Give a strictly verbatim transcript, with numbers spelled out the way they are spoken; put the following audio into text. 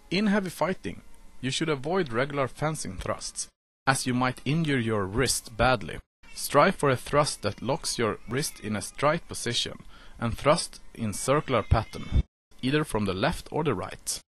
In heavy fighting, you should avoid regular fencing thrusts, as you might injure your wrist badly. Strive for a thrust that locks your wrist in a straight position and thrust in circular pattern, either from the left or the right.